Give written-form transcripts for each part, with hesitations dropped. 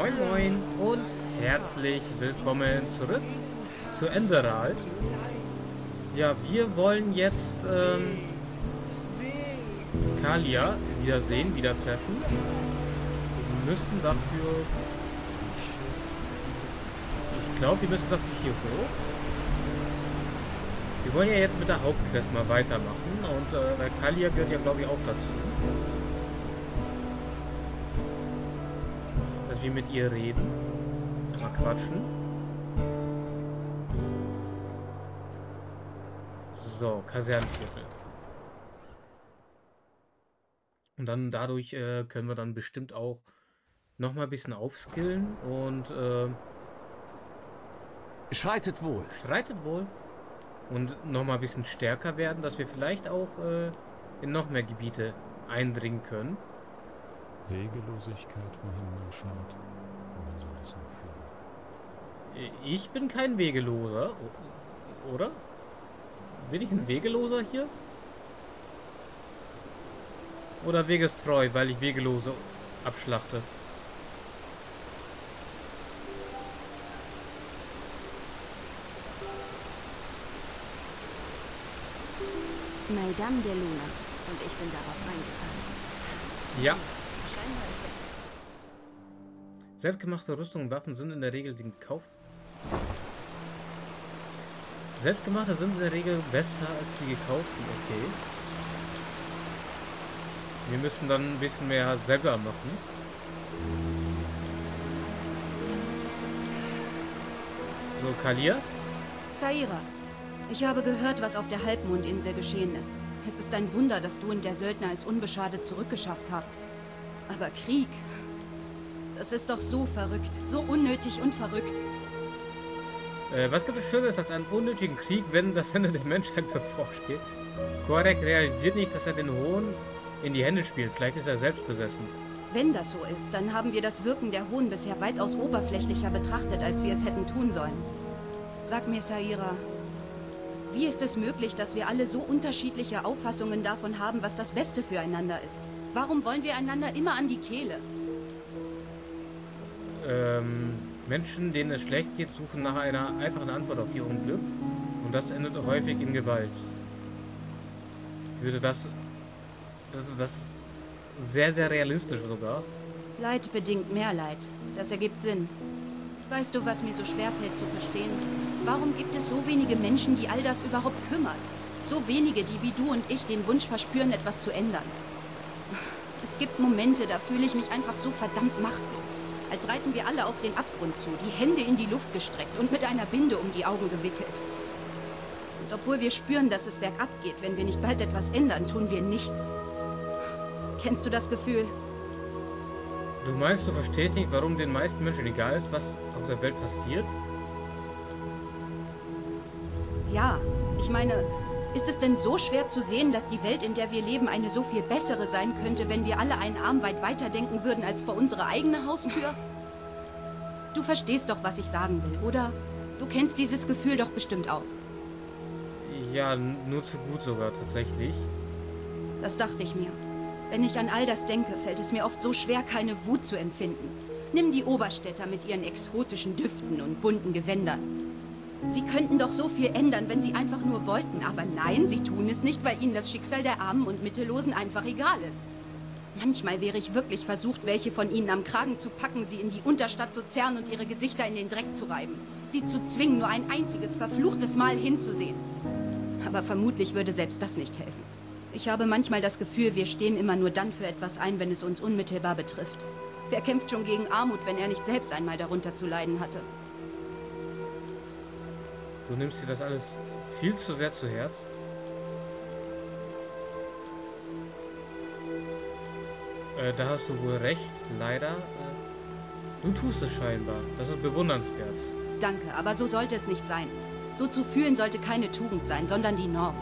Moin Moin und herzlich willkommen zurück zu Enderal. Ja, wir wollen jetzt Kalia wiedersehen, wieder treffen. Wir müssen dafür... Ich glaube, wir müssen dafür hier hoch. Wir wollen ja jetzt mit der Hauptquest mal weitermachen und weil Kalia gehört ja, glaube ich, auch dazu. Dass wir mit ihr reden. Mal quatschen. So, Kasernenviertel. Und dann dadurch können wir dann bestimmt auch noch mal ein bisschen aufskillen und Schreitet wohl. schreitet wohl. Und noch mal ein bisschen stärker werden, dass wir vielleicht auch in noch mehr Gebiete eindringen können. Wegelosigkeit, wohin man schaut. Wohin soll es nur führen? Ich bin kein Wegeloser, oder? Bin ich ein Wegeloser hier? Oder wegestreu, weil ich Wegelose abschlachte? Madame de Luna. Und ich bin darauf eingefallen. Ja. Scheinbar ist Selbstgemachte Rüstung und Waffen sind in der Regel den Kauf... Selbstgemachte sind in der Regel besser als die gekauften, okay. Wir müssen dann ein bisschen mehr selber machen. So, Kalia? Saira, ich habe gehört, was auf der Halbmondinsel geschehen ist. Es ist ein Wunder, dass du und der Söldner es unbeschadet zurückgeschafft habt. Aber Krieg, das ist doch so verrückt, so unnötig und verrückt. Was gibt es Schöneres als einen unnötigen Krieg, wenn das Ende der Menschheit bevorsteht? Korek realisiert nicht, dass er den Hohn in die Hände spielt. Vielleicht ist er selbst besessen. Wenn das so ist, dann haben wir das Wirken der Hohen bisher weitaus oberflächlicher betrachtet, als wir es hätten tun sollen. Sag mir, Saira, wie ist es möglich, dass wir alle so unterschiedliche Auffassungen davon haben, was das Beste füreinander ist? Warum wollen wir einander immer an die Kehle? Menschen, denen es schlecht geht, suchen nach einer einfachen Antwort auf ihr Unglück. Und das endet häufig in Gewalt. Ich würde das ist sehr, sehr realistisch sogar. Leid bedingt mehr Leid. Das ergibt Sinn. Weißt du, was mir so schwerfällt zu verstehen? Warum gibt es so wenige Menschen, die all das überhaupt kümmern? So wenige, die wie du und ich den Wunsch verspüren, etwas zu ändern. Es gibt Momente, da fühle ich mich einfach so verdammt machtlos. Als reiten wir alle auf den Abgrund zu, die Hände in die Luft gestreckt und mit einer Binde um die Augen gewickelt. Und obwohl wir spüren, dass es bergab geht, wenn wir nicht bald etwas ändern, tun wir nichts. Kennst du das Gefühl? Du meinst, du verstehst nicht, warum den meisten Menschen egal ist, was auf der Welt passiert? Ja, ich meine, ist es denn so schwer zu sehen, dass die Welt, in der wir leben, eine so viel bessere sein könnte, wenn wir alle einen Arm weit weiter denken würden als vor unsere eigene Haustür? Du verstehst doch, was ich sagen will, oder? Du kennst dieses Gefühl doch bestimmt auch. Ja, nur zu gut sogar, tatsächlich. Das dachte ich mir. Wenn ich an all das denke, fällt es mir oft so schwer, keine Wut zu empfinden. Nimm die Oberstädter mit ihren exotischen Düften und bunten Gewändern. Sie könnten doch so viel ändern, wenn sie einfach nur wollten. Aber nein, sie tun es nicht, weil ihnen das Schicksal der Armen und Mittellosen einfach egal ist. Manchmal wäre ich wirklich versucht, welche von ihnen am Kragen zu packen, sie in die Unterstadt zu zerren und ihre Gesichter in den Dreck zu reiben. Sie zu zwingen, nur ein einziges verfluchtes Mal hinzusehen. Aber vermutlich würde selbst das nicht helfen. Ich habe manchmal das Gefühl, wir stehen immer nur dann für etwas ein, wenn es uns unmittelbar betrifft. Wer kämpft schon gegen Armut, wenn er nicht selbst einmal darunter zu leiden hatte? Du nimmst dir das alles viel zu sehr zu Herz. Da hast du wohl recht, leider. Du tust es scheinbar. Das ist bewundernswert. Danke, aber so sollte es nicht sein. So zu fühlen sollte keine Tugend sein, sondern die Norm.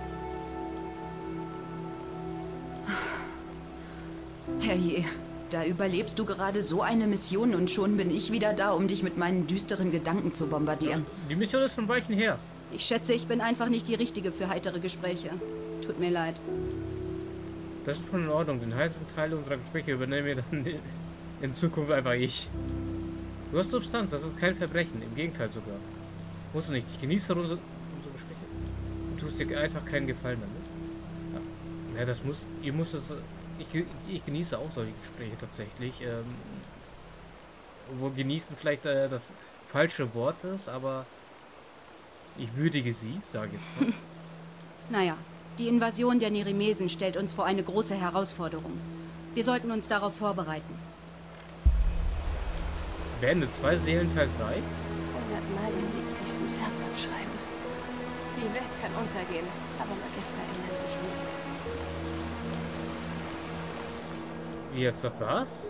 Herrje, da überlebst du gerade so eine Mission und schon bin ich wieder da, um dich mit meinen düsteren Gedanken zu bombardieren. Die Mission ist schon Weichen her. Ich schätze, ich bin einfach nicht die Richtige für heitere Gespräche. Tut mir leid. Das ist schon in Ordnung. Den heiteren Teil unserer Gespräche übernehme dann in Zukunft einfach ich. Du hast Substanz, das ist kein Verbrechen. Im Gegenteil sogar. Musst du nicht. Ich genieße unsere Gespräche. Du tust dir einfach keinen Gefallen damit. Ja, das muss... Ihr müsst es... Ich genieße auch solche Gespräche tatsächlich. Wo genießen vielleicht das falsche Wort ist, aber ich würdige sie, sage ich jetzt mal. Naja, die Invasion der Nerimesen stellt uns vor eine große Herausforderung. Wir sollten uns darauf vorbereiten. Beende 2 Seelen Teil 3. 100 Mal den 70. Vers abschreiben. Die Welt kann untergehen, aber Magister ändern sich nie. Wie jetzt, das war's?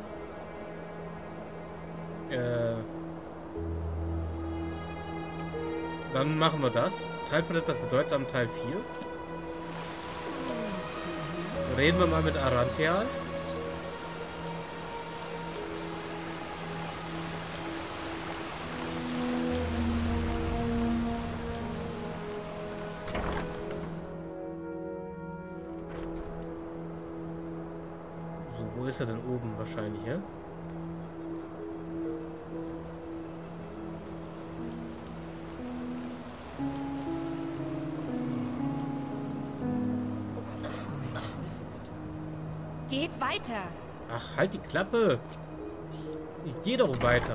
Dann machen wir das. Teil von etwas Bedeutsamem, Teil 4. Reden wir mal mit Arantheal. So, wo ist er denn oben wahrscheinlich, ja? Geht weiter! Ach, halt die Klappe! Ich gehe doch weiter.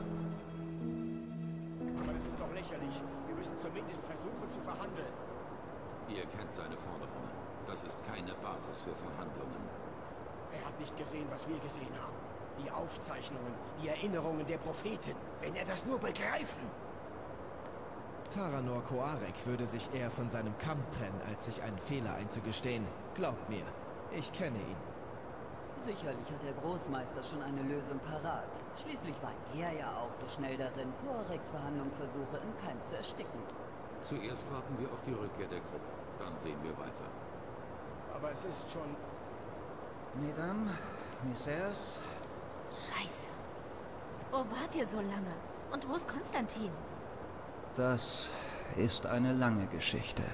Aber das ist doch lächerlich. Wir müssen zumindest versuchen zu verhandeln. Ihr kennt seine Forderungen. Das ist keine Basis für Verhandlungen. Er hat nicht gesehen, was wir gesehen haben. Die Aufzeichnungen, die Erinnerungen der Propheten. Wenn er das nur begreifen. Taranor Koarek würde sich eher von seinem Kamm trennen, als sich einen Fehler einzugestehen. Glaubt mir, ich kenne ihn. Sicherlich hat der Großmeister schon eine Lösung parat. Schließlich war er ja auch so schnell darin, Koareks Verhandlungsversuche im Keim zu ersticken. Zuerst warten wir auf die Rückkehr der Gruppe. Dann sehen wir weiter. Aber es ist schon... Mesdames, Messieurs. Scheiße. Wo wart ihr so lange? Und wo ist Konstantin? Das ist eine lange Geschichte.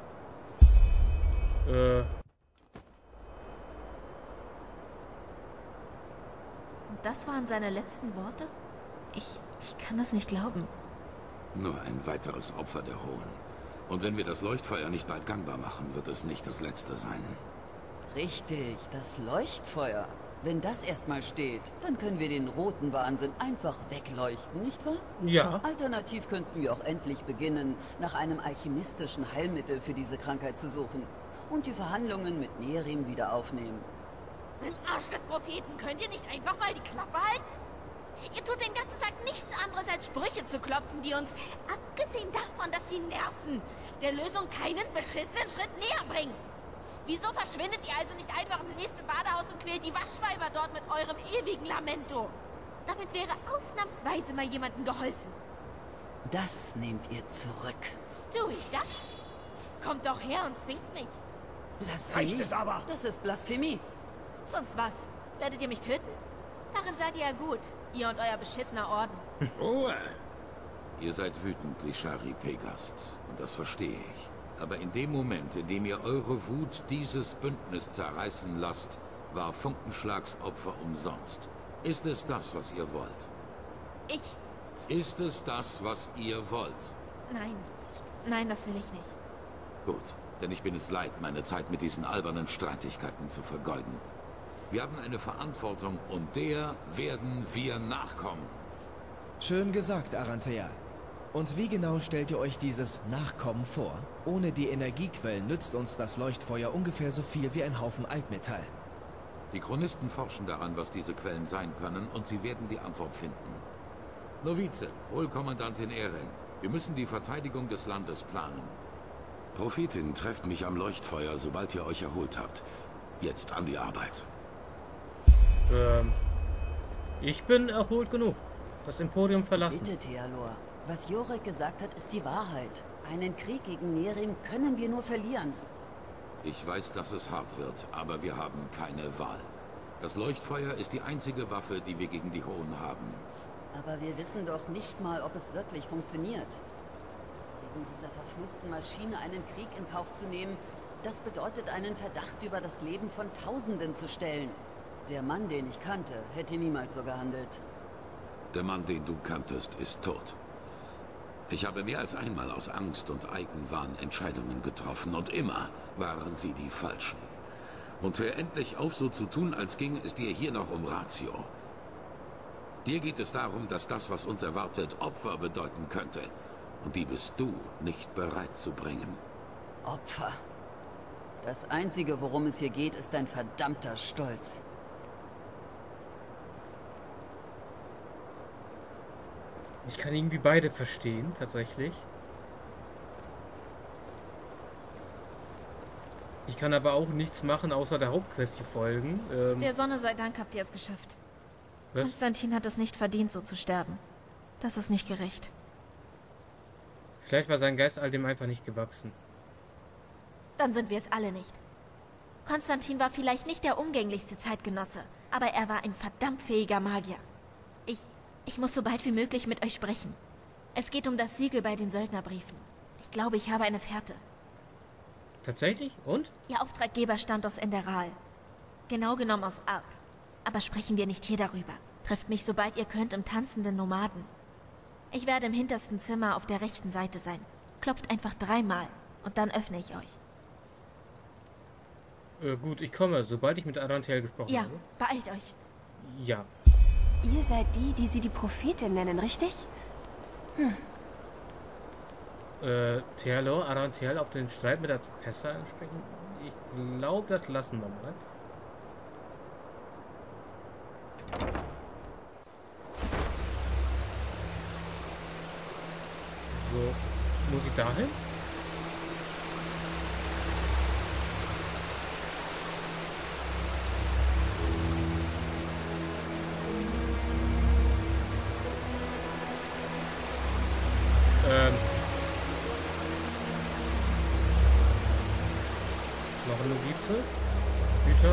Und das waren seine letzten Worte? Ich kann das nicht glauben. Nur ein weiteres Opfer der Hohen. Und wenn wir das Leuchtfeuer nicht bald gangbar machen, wird es nicht das letzte sein. Richtig, das Leuchtfeuer. Wenn das erstmal steht, dann können wir den roten Wahnsinn einfach wegleuchten, nicht wahr? Ja. Alternativ könnten wir auch endlich beginnen, nach einem alchemistischen Heilmittel für diese Krankheit zu suchen und die Verhandlungen mit Nerim wieder aufnehmen. Im Arsch des Propheten, könnt ihr nicht einfach mal die Klappe halten? Ihr tut den ganzen Tag nichts anderes als Sprüche zu klopfen, die uns, abgesehen davon, dass sie nerven, der Lösung keinen beschissenen Schritt näher bringen. Wieso verschwindet ihr also nicht einfach ins nächste Badehaus und quält die Waschweiber dort mit eurem ewigen Lamento? Damit wäre ausnahmsweise mal jemandem geholfen. Das nehmt ihr zurück. Tue ich das? Kommt doch her und zwingt mich. Blasphemie? Reicht es aber? Das ist Blasphemie. Sonst was? Werdet ihr mich töten? Darin seid ihr ja gut, ihr und euer beschissener Orden. Ruhe! Ihr seid wütend, Lishari Pegast. Und das verstehe ich. Aber in dem Moment, in dem ihr eure Wut dieses Bündnis zerreißen lasst, war Funkenschlags Opfer umsonst. Ist es das, was ihr wollt? Ist es das, was ihr wollt? Nein. Nein, das will ich nicht. Gut, denn ich bin es leid, meine Zeit mit diesen albernen Streitigkeiten zu vergeuden. Wir haben eine Verantwortung und der werden wir nachkommen. Schön gesagt, Arantheal. Und wie genau stellt ihr euch dieses Nachkommen vor? Ohne die Energiequellen nützt uns das Leuchtfeuer ungefähr so viel wie ein Haufen Altmetall. Die Chronisten forschen daran, was diese Quellen sein können, und sie werden die Antwort finden. Novize, hol Kommandantin Eren. Wir müssen die Verteidigung des Landes planen. Prophetin, trefft mich am Leuchtfeuer, sobald ihr euch erholt habt. Jetzt an die Arbeit. Ich bin erholt genug. Das Emporium verlassen. Bitte, Thealor. Was Jorek gesagt hat, ist die Wahrheit. Einen Krieg gegen Nerim können wir nur verlieren. Ich weiß, dass es hart wird, aber wir haben keine Wahl. Das Leuchtfeuer ist die einzige Waffe, die wir gegen die Hohen haben. Aber wir wissen doch nicht mal, ob es wirklich funktioniert. Wegen dieser verfluchten Maschine einen Krieg in Kauf zu nehmen, das bedeutet, einen Verdacht über das Leben von Tausenden zu stellen. Der Mann, den ich kannte, hätte niemals so gehandelt. Der Mann, den du kanntest, ist tot. Ich habe mehr als einmal aus Angst und Eigenwahn Entscheidungen getroffen und immer waren sie die falschen. Und hör endlich auf, so zu tun, als ginge es dir hier noch um Ratio. Dir geht es darum, dass das, was uns erwartet, Opfer bedeuten könnte. Und die bist du nicht bereit zu bringen. Opfer. Das Einzige, worum es hier geht, ist dein verdammter Stolz. Ich kann irgendwie beide verstehen, tatsächlich. Ich kann aber auch nichts machen, außer der Hauptquest hier folgen. Der Sonne sei Dank habt ihr es geschafft. Was? Konstantin hat es nicht verdient, so zu sterben. Das ist nicht gerecht. Vielleicht war sein Geist all dem einfach nicht gewachsen. Dann sind wir es alle nicht. Konstantin war vielleicht nicht der umgänglichste Zeitgenosse, aber er war ein verdammt fähiger Magier. Ich muss so bald wie möglich mit euch sprechen. Es geht um das Siegel bei den Söldnerbriefen. Ich glaube, ich habe eine Fährte. Tatsächlich? Und? Ihr Auftraggeber stammt aus Enderal. Genau genommen aus Ark. Aber sprechen wir nicht hier darüber. Trefft mich, sobald ihr könnt, im tanzenden Nomaden. Ich werde im hintersten Zimmer auf der rechten Seite sein. Klopft einfach 3-mal und dann öffne ich euch. Gut, ich komme, sobald ich mit Arantel gesprochen habe. Ja, beeilt euch. Ja. Ihr seid die, die sie die Prophetin nennen, richtig? Thealor, Arantel auf den Streit mit der Tokessa ansprechen? Ich glaube, das lassen wir mal. So, muss ich dahin? Noch eine Novize. Hüter.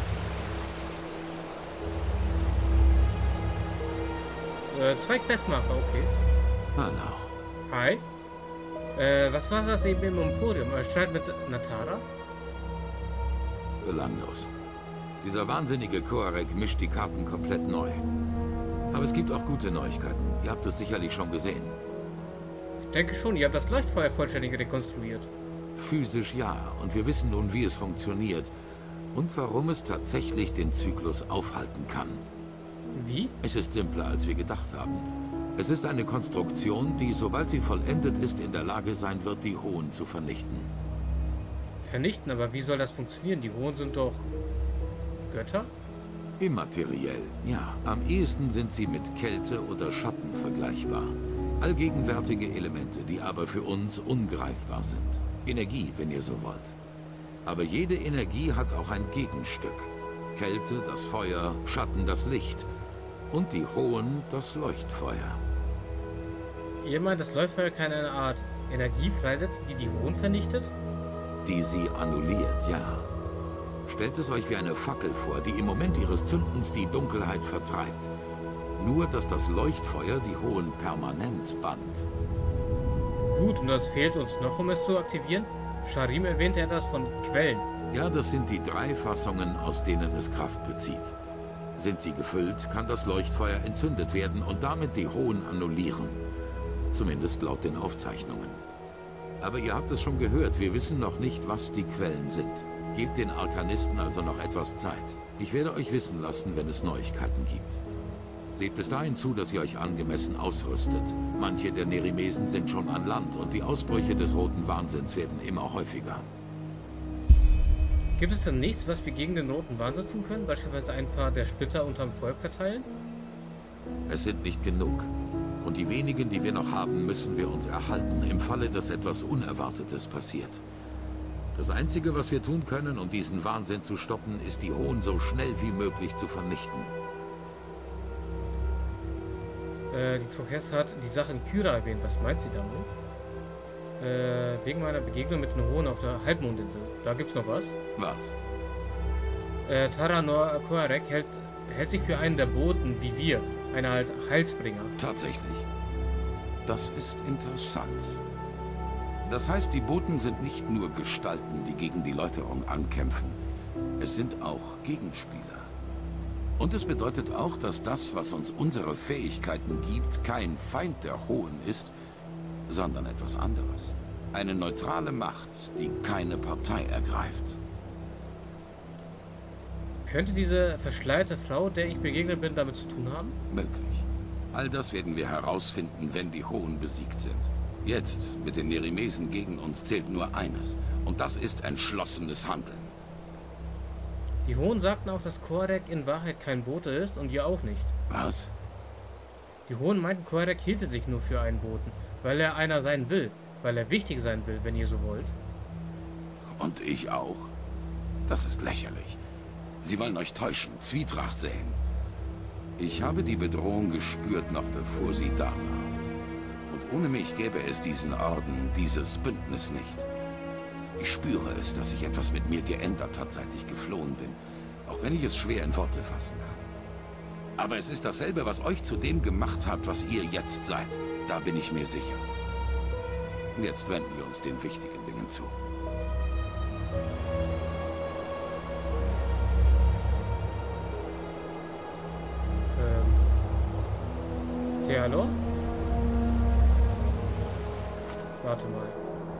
Zwei Questmarker, okay. Hallo. Hi. Was war das eben im Emporium? Streit mit Natara? Belanglos. Dieser wahnsinnige Koarek mischt die Karten komplett neu. Aber es gibt auch gute Neuigkeiten. Ihr habt es sicherlich schon gesehen. Ich denke schon, ihr habt das Leuchtfeuer vollständig rekonstruiert. Physisch ja, und wir wissen nun, wie es funktioniert. Und warum es tatsächlich den Zyklus aufhalten kann. Wie? Es ist simpler, als wir gedacht haben. Es ist eine Konstruktion, die, sobald sie vollendet ist, in der Lage sein wird, die Hohen zu vernichten. Vernichten, aber wie soll das funktionieren? Die Hohen sind doch Götter? Immateriell, ja. Am ehesten sind sie mit Kälte oder Schatten vergleichbar. Allgegenwärtige Elemente, die aber für uns ungreifbar sind. Energie, wenn ihr so wollt. Aber jede Energie hat auch ein Gegenstück. Kälte, das Feuer, Schatten, das Licht. Und die Hohen, das Leuchtfeuer. Ihr meint, das Leuchtfeuer kann eine Art Energie freisetzen, die die Hohen vernichtet? Die sie annulliert, ja. Stellt es euch wie eine Fackel vor, die im Moment ihres Zündens die Dunkelheit vertreibt. Nur, dass das Leuchtfeuer die Hohen permanent bannt. Gut, und das fehlt uns noch, um es zu aktivieren? Sharim erwähnte etwas von Quellen. Ja, das sind die 3 Fassungen, aus denen es Kraft bezieht. Sind sie gefüllt, kann das Leuchtfeuer entzündet werden und damit die Hohen annullieren. Zumindest laut den Aufzeichnungen. Aber ihr habt es schon gehört, wir wissen noch nicht, was die Quellen sind. Gebt den Arkanisten also noch etwas Zeit. Ich werde euch wissen lassen, wenn es Neuigkeiten gibt. Seht bis dahin zu, dass ihr euch angemessen ausrüstet. Manche der Nerimesen sind schon an Land und die Ausbrüche des Roten Wahnsinns werden immer häufiger. Gibt es denn nichts, was wir gegen den Roten Wahnsinn tun können? Beispielsweise ein paar der Splitter unterm Volk verteilen? Es sind nicht genug. Und die wenigen, die wir noch haben, müssen wir uns erhalten, im Falle, dass etwas Unerwartetes passiert. Das Einzige, was wir tun können, um diesen Wahnsinn zu stoppen, ist, die Hohen so schnell wie möglich zu vernichten. Die Tokessa hat die Sache in Kyra erwähnt. Was meint sie damit? Wegen meiner Begegnung mit den Hohen auf der Halbmondinsel. Da gibt's noch was? Was? Taranor Koarek hält sich für einen der Boten, wie wir. Eine halt Heilsbringer. Tatsächlich. Das ist interessant. Das heißt, die Boten sind nicht nur Gestalten, die gegen die Läuterung ankämpfen. Es sind auch Gegenspieler. Und es bedeutet auch, dass das, was uns unsere Fähigkeiten gibt, kein Feind der Hohen ist, sondern etwas anderes. Eine neutrale Macht, die keine Partei ergreift. Könnte diese verschleierte Frau, der ich begegnet bin, damit zu tun haben? Möglich. All das werden wir herausfinden, wenn die Hohen besiegt sind. Jetzt, mit den Nerimesen gegen uns, zählt nur eines. Und das ist entschlossenes Handeln. Die Hohen sagten auch, dass Korek in Wahrheit kein Bote ist und ihr auch nicht. Was? Die Hohen meinten, Korek hielte sich nur für einen Boten, weil er einer sein will. Weil er wichtig sein will, wenn ihr so wollt. Und ich auch. Das ist lächerlich. Sie wollen euch täuschen, Zwietracht säen. Ich habe die Bedrohung gespürt, noch bevor sie da war. Und ohne mich gäbe es diesen Orden, dieses Bündnis nicht. Ich spüre es, dass sich etwas mit mir geändert hat, seit ich geflohen bin. Auch wenn ich es schwer in Worte fassen kann. Aber es ist dasselbe, was euch zu dem gemacht hat, was ihr jetzt seid. Da bin ich mir sicher. Und jetzt wenden wir uns den wichtigen Dingen zu. Hallo? Warte mal.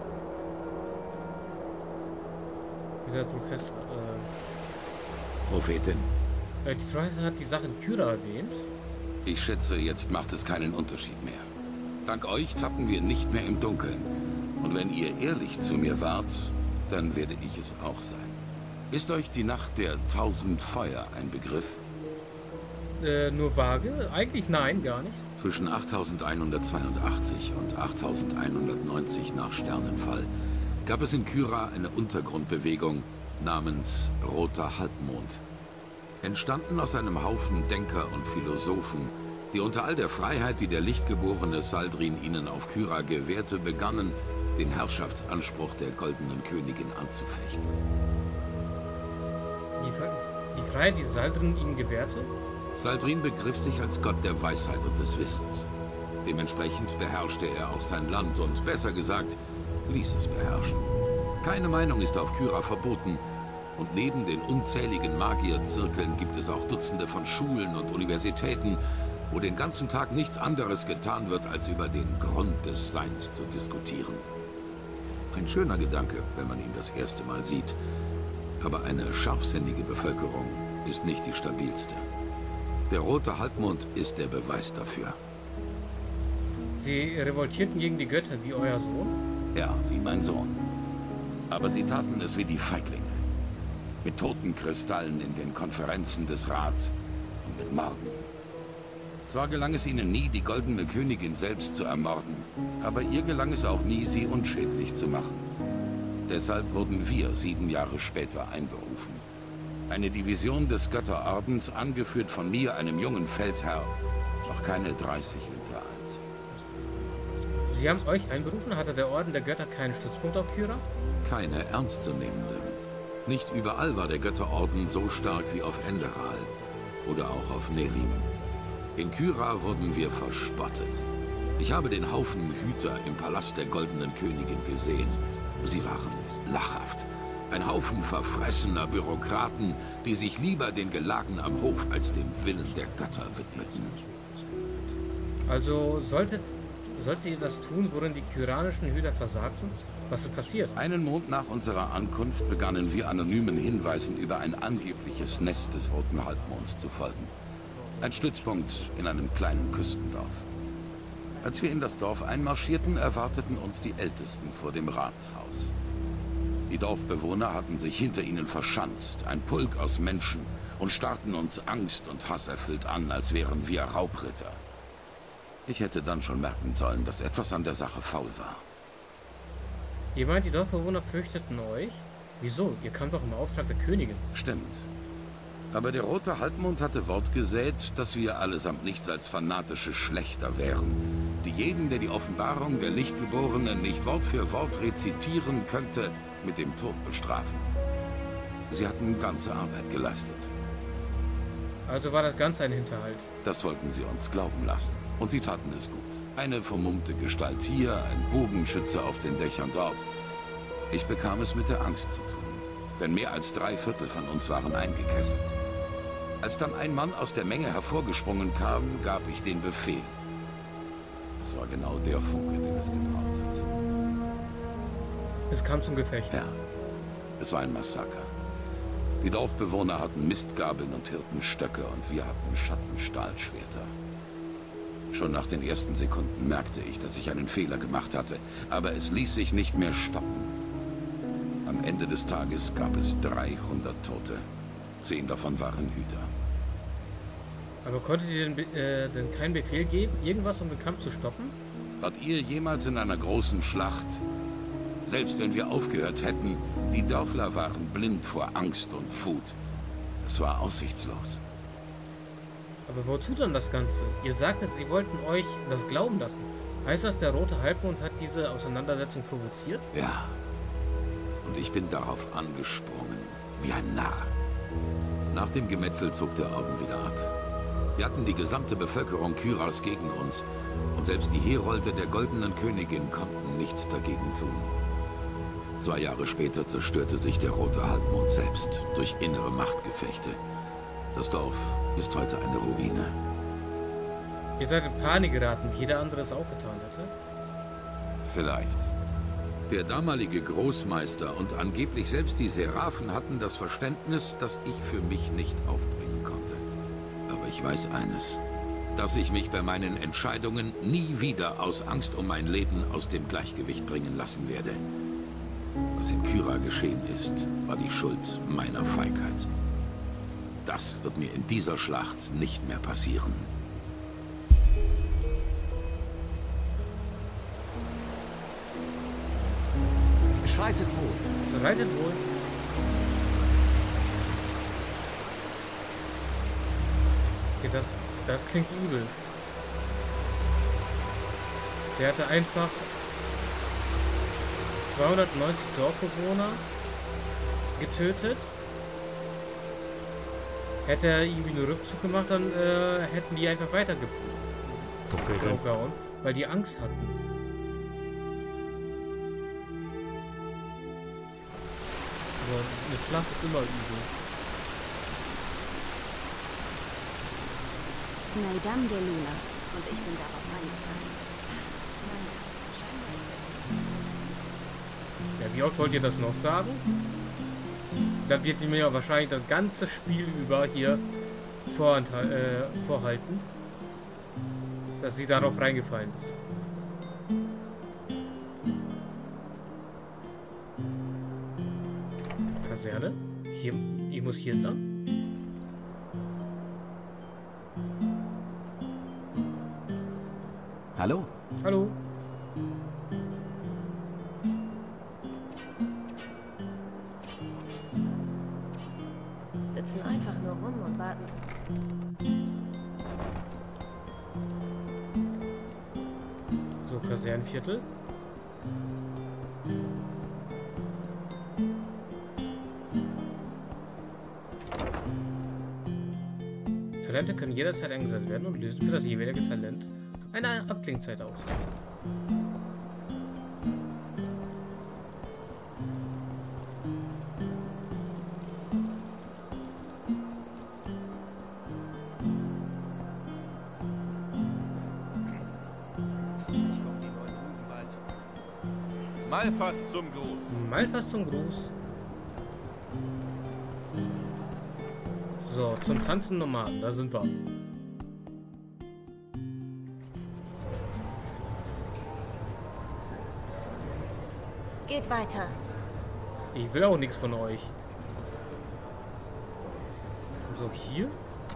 Wieder Trukes, Prophetin. Die Trukes hat die Sache in Kyra erwähnt. Ich schätze, jetzt macht es keinen Unterschied mehr. Dank euch tappen wir nicht mehr im Dunkeln. Und wenn ihr ehrlich zu mir wart, dann werde ich es auch sein. Ist euch die Nacht der 1000 Feuer ein Begriff? Nur vage? Eigentlich nein, gar nicht. Zwischen 8182 und 8190 nach Sternenfall gab es in Kyra eine Untergrundbewegung namens Roter Halbmond. Entstanden aus einem Haufen Denker und Philosophen, die unter all der Freiheit, die der lichtgeborene Saldrin ihnen auf Kyra gewährte, begannen, den Herrschaftsanspruch der Goldenen Königin anzufechten. Die Freiheit, die Saldrin ihnen gewährte? Saldrin begriff sich als Gott der Weisheit und des Wissens. Dementsprechend beherrschte er auch sein Land und, besser gesagt, ließ es beherrschen. Keine Meinung ist auf Kyra verboten und neben den unzähligen Magierzirkeln gibt es auch Dutzende von Schulen und Universitäten, wo den ganzen Tag nichts anderes getan wird, als über den Grund des Seins zu diskutieren. Ein schöner Gedanke, wenn man ihn das erste Mal sieht. Aber eine scharfsinnige Bevölkerung ist nicht die stabilste. Der Rote Halbmond ist der Beweis dafür. Sie revoltierten gegen die Götter wie euer Sohn? Ja, wie mein Sohn. Aber sie taten es wie die Feiglinge. Mit toten Kristallen in den Konferenzen des Rats und mit Morden. Zwar gelang es ihnen nie, die Goldene Königin selbst zu ermorden, aber ihr gelang es auch nie, sie unschädlich zu machen. Deshalb wurden wir 7 Jahre später einberufen. Eine Division des Götterordens, angeführt von mir, einem jungen Feldherr, noch keine 30 Winter alt. Sie haben euch einberufen? Hatte der Orden der Götter keinen Stützpunkt auf Kyra? Keine ernstzunehmende. Nicht überall war der Götterorden so stark wie auf Enderal oder auch auf Nerim. In Kyra wurden wir verspottet. Ich habe den Haufen Hüter im Palast der Goldenen Königin gesehen. Sie waren lachhaft. Ein Haufen verfressener Bürokraten, die sich lieber den Gelagen am Hof als dem Willen der Götter widmeten. Also solltet ihr das tun, worin die kyranischen Hüter versagten? Was ist passiert? Einen Monat nach unserer Ankunft begannen wir anonymen Hinweisen über ein angebliches Nest des Roten Halbmonds zu folgen. Ein Stützpunkt in einem kleinen Küstendorf. Als wir in das Dorf einmarschierten, erwarteten uns die Ältesten vor dem Ratshaus. Die Dorfbewohner hatten sich hinter ihnen verschanzt, ein Pulk aus Menschen, und starrten uns angst- und hasserfüllt an, als wären wir Raubritter. Ich hätte dann schon merken sollen, dass etwas an der Sache faul war. Ihr meint, die Dorfbewohner fürchteten euch? Wieso? Ihr kamt doch im Auftrag der Königin. Stimmt. Aber der Rote Halbmond hatte Wort gesät, dass wir allesamt nichts als fanatische Schlächter wären, die jeden, der die Offenbarung der Lichtgeborenen nicht Wort für Wort rezitieren könnte, mit dem Tod bestrafen. Sie hatten ganze Arbeit geleistet. Also war das Ganze ein Hinterhalt? Das wollten sie uns glauben lassen. Und sie taten es gut. Eine vermummte Gestalt hier, ein Bogenschütze auf den Dächern dort. Ich bekam es mit der Angst zu tun. Denn mehr als 3/4 von uns waren eingekesselt. Als dann ein Mann aus der Menge hervorgesprungen kam, gab ich den Befehl. Es war genau der Funke, den es gebraucht hat. Es kam zum Gefecht. Ja, es war ein Massaker. Die Dorfbewohner hatten Mistgabeln und Hirtenstöcke und wir hatten Schattenstahlschwerter. Schon nach den ersten Sekunden merkte ich, dass ich einen Fehler gemacht hatte, aber es ließ sich nicht mehr stoppen. Am Ende des Tages gab es 300 Tote. 10 davon waren Hüter. Aber konntet ihr denn keinen Befehl geben, irgendwas, um den Kampf zu stoppen? Wart ihr jemals in einer großen Schlacht? Selbst wenn wir aufgehört hätten, die Dörfler waren blind vor Angst und Wut. Es war aussichtslos. Aber wozu dann das Ganze? Ihr sagtet, sie wollten euch das glauben lassen. Heißt das, der rote Halbmond hat diese Auseinandersetzung provoziert? Ja. Und ich bin darauf angesprungen, wie ein Narr. Nach dem Gemetzel zog der Orden wieder ab. Wir hatten die gesamte Bevölkerung Kyras gegen uns. Und selbst die Herolde der Goldenen Königin konnten nichts dagegen tun. 2 Jahre später zerstörte sich der rote Halbmond selbst durch innere Machtgefechte. Das Dorf ist heute eine Ruine. Ihr seid in Panik geraten, wie jeder andere es auch getan hätte? Vielleicht. Der damalige Großmeister und angeblich selbst die Seraphen hatten das Verständnis, das ich für mich nicht aufbringen konnte. Aber ich weiß eines, dass ich mich bei meinen Entscheidungen nie wieder aus Angst um mein Leben aus dem Gleichgewicht bringen lassen werde. Was in Kyra geschehen ist, war die Schuld meiner Feigheit. Das wird mir in dieser Schlacht nicht mehr passieren. Schreitet wohl. Schreitet wohl. Okay, das klingt übel. Der hatte einfach 290 Dorfbewohner getötet. Hätte er irgendwie einen Rückzug gemacht, dann hätten die einfach weitergehauen, weil die Angst hatten. Aber eine Schlacht ist immer übel. Madame de Luna. Und ich bin darauf eingefallen. Ja, wie oft wollt ihr das noch sagen? Da wird die mir ja wahrscheinlich das ganze Spiel über hier vorhalten, dass sie darauf reingefallen ist. Kaserne? Hier, ich muss hier lang. Hallo? Hallo? Sitzen einfach nur rum und warten. So, Kasernenviertel. Talente können jederzeit eingesetzt werden und lösen für das jeweilige Talent eine Abklingzeit aus. Malfas zum Gruß. Malfas zum Gruß. So, zum Tanzen Nomaden, da sind wir. Geht weiter. Ich will auch nichts von euch. So, hier?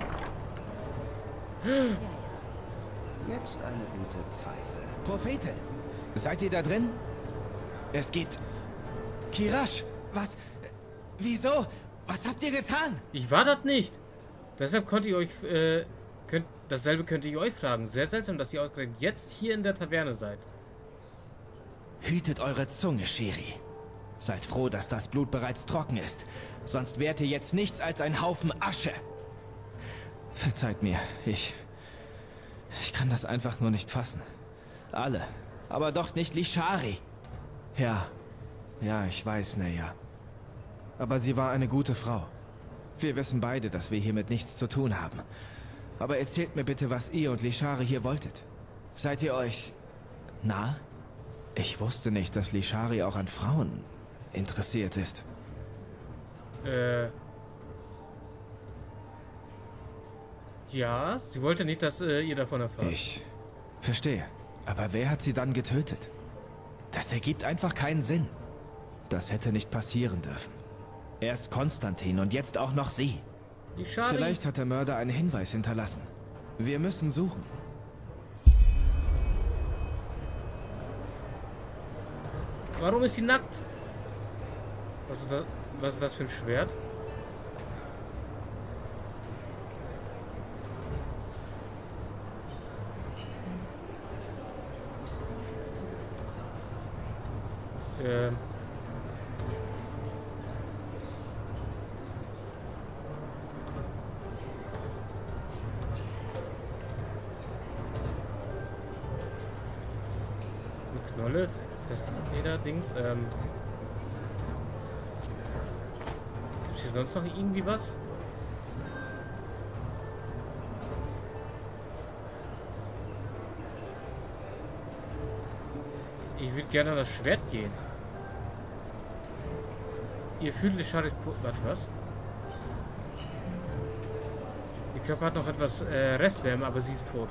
Jetzt eine gute Pfeife. Prophetin, seid ihr da drin? Es gibt... Kirash, was... Wieso? Was habt ihr getan? Ich war das nicht. Deshalb konnte ich euch... dasselbe könnte ich euch fragen. Sehr seltsam, dass ihr ausgerechnet jetzt hier in der Taverne seid. Hütet eure Zunge, Sheri. Seid froh, dass das Blut bereits trocken ist. Sonst wärt ihr jetzt nichts als ein Haufen Asche. Verzeiht mir, ich kann das einfach nur nicht fassen. Alle. Aber doch nicht Lishari. Ja, ich weiß, Neya. Aber sie war eine gute Frau. Wir wissen beide, dass wir hiermit nichts zu tun haben. Aber erzählt mir bitte, was ihr und Lishari hier wolltet. Seid ihr euch... nah? Ich wusste nicht, dass Lishari auch an Frauen interessiert ist. Ja, sie wollte nicht, dass ihr davon erfahrt. Ich verstehe. Aber wer hat sie dann getötet? Das ergibt einfach keinen Sinn. Das hätte nicht passieren dürfen. Erst Konstantin und jetzt auch noch sie. Vielleicht hat der Mörder einen Hinweis hinterlassen. Wir müssen suchen. Warum ist sie nackt? Was ist das für ein Schwert? Eine Knolle, Festleder-Dings. Gibt es hier sonst noch irgendwie was? Ich würde gerne an das Schwert gehen. Ihr fühlt Lisharis... Warte, was? Ihr Körper hat noch etwas Restwärme, aber sie ist tot.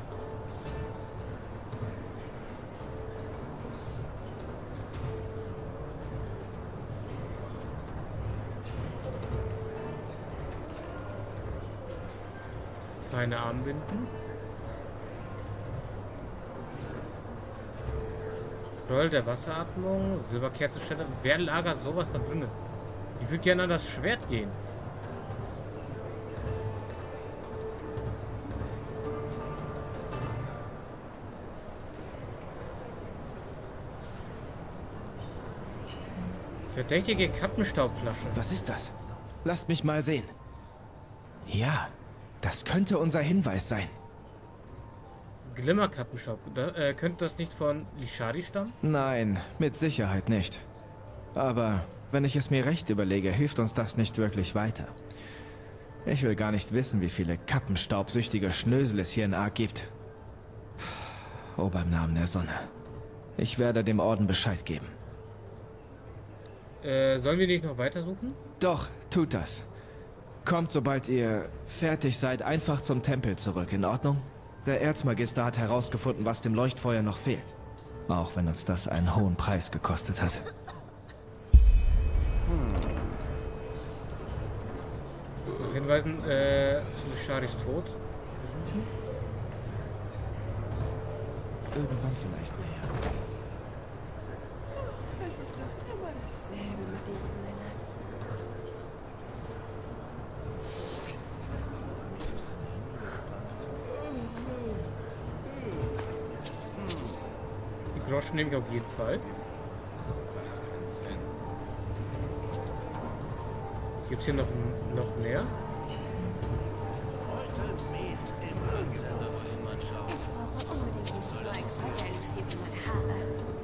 Feine Armbinden. Roll der Wasseratmung, Silberkerzenständer. Wer lagert sowas da drinnen? Ich würde gerne an das Schwert gehen. Verdächtige Kappenstaubflasche. Was ist das? Lasst mich mal sehen. Ja, das könnte unser Hinweis sein. Glimmerkappenstaub. Könnte das nicht von Lishari stammen? Nein, mit Sicherheit nicht. Aber wenn ich es mir recht überlege, hilft uns das nicht wirklich weiter. Ich will gar nicht wissen, wie viele kappenstaubsüchtige Schnösel es hier in Ark gibt. Oh, beim Namen der Sonne. Ich werde dem Orden Bescheid geben. Sollen wir nicht noch weitersuchen? Doch, tut das. Kommt, sobald ihr fertig seid, einfach zum Tempel zurück, in Ordnung? Der Erzmagister hat herausgefunden, was dem Leuchtfeuer noch fehlt. Auch wenn uns das einen hohen Preis gekostet hat. Hinweisen zu Lisharis Tod besuchen. Irgendwann vielleicht näher. Es ist doch immer dasselbe mit diesen Männern. Die Groschen nehme ich auf jeden Fall. Gibt es hier noch mehr? Ich brauche unbedingt dieses neue Kräuterelixier für meine Haare.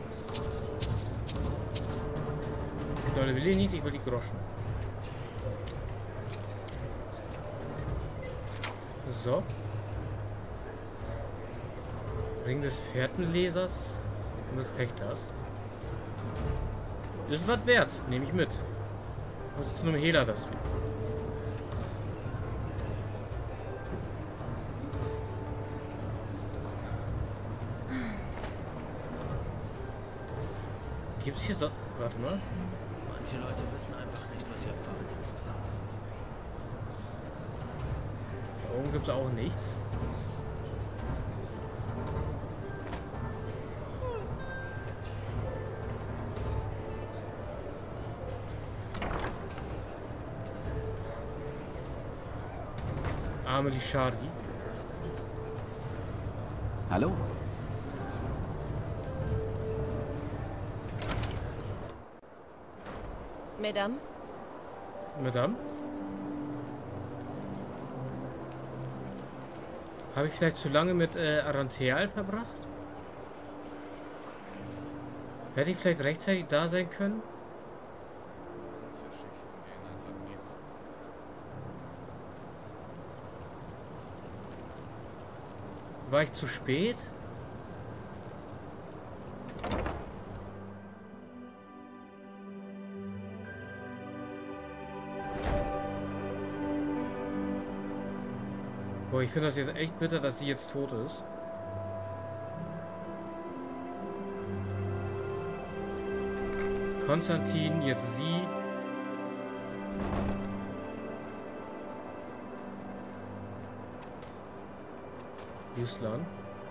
Knolle will ich nicht, ich will die Groschen. So. Ring des Fährtenlesers und des Pächters. Ist was wert, nehme ich mit. Muss zu einem Hehler das. Gibt's hier so... Warte mal. Manche Leute wissen einfach nicht, was ihr Pfad ist. Da oben gibt's auch nichts. Arme Lishari. Hallo? Madame? Madame? Habe ich vielleicht zu lange mit Arantheal verbracht? Hätte ich vielleicht rechtzeitig da sein können? war ich zu spät? Boah, ich finde das jetzt echt bitter, dass sie jetzt tot ist. Konstantin, jetzt sie. Juslan.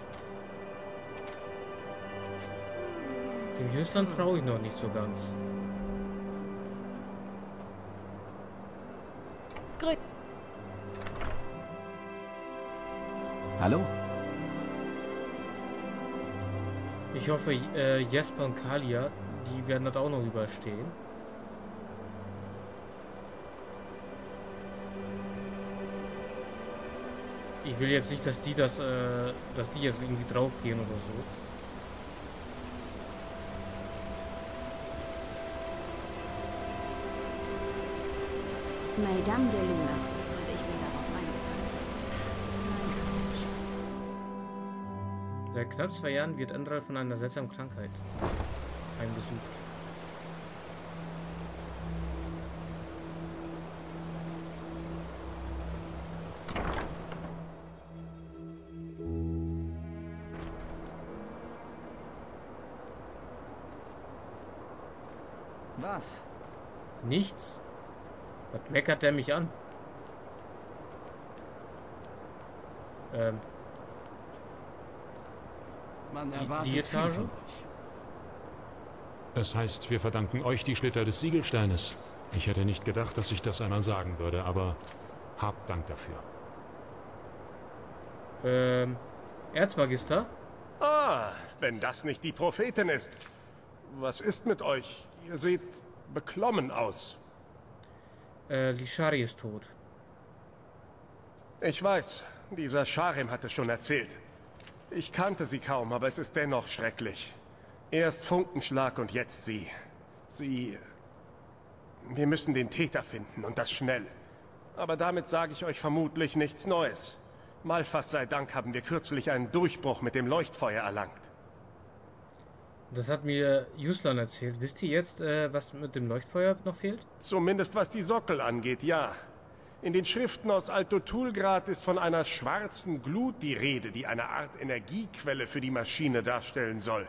Dem Juslan traue ich noch nicht so ganz. Hallo? Ich hoffe, Jesper und Kalia, die werden das auch noch überstehen. Ich will jetzt nicht, dass die jetzt irgendwie draufgehen oder so. Madame de Luna, würde ich mir darauf eingefallen. Seit knapp 2 Jahren wird Andral von einer seltsamen Krankheit heimgesucht. Was? Nichts. Was meckert der mich an? Man erwartet die Etage? viel von euch. Es heißt, wir verdanken euch die Splitter des Siegelsteines. Ich hätte nicht gedacht, dass ich das einmal sagen würde, aber habt Dank dafür. Erzmagister? Ah, wenn das nicht die Prophetin ist. Was ist mit euch? Ihr seht beklommen aus. Lishari ist tot. Ich weiß, dieser Sharim hat es schon erzählt. Ich kannte sie kaum, aber es ist dennoch schrecklich. Erst Funkenschlag und jetzt sie. Wir müssen den Täter finden und das schnell. Aber damit sage ich euch vermutlich nichts Neues. Malphas sei Dank haben wir kürzlich einen Durchbruch mit dem Leuchtfeuer erlangt. Das hat mir Juslan erzählt. Wisst ihr jetzt, was mit dem Leuchtfeuer noch fehlt? Zumindest was die Sockel angeht, ja. In den Schriften aus Altotulgrad ist von einer schwarzen Glut die Rede, die eine Art Energiequelle für die Maschine darstellen soll.